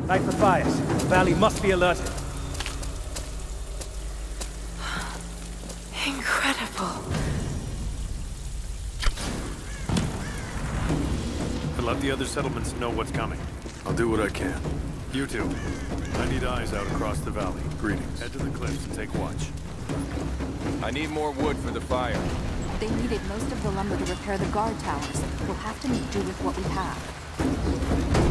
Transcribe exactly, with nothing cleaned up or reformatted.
Night for fires. The valley must be alerted. Incredible. And let the other settlements know what's coming. I'll do what I can. You two. I need eyes out across the valley. Greetings. Head to the cliffs and take watch. I need more wood for the fire. They needed most of the lumber to repair the guard towers. We'll have to make do with what we have.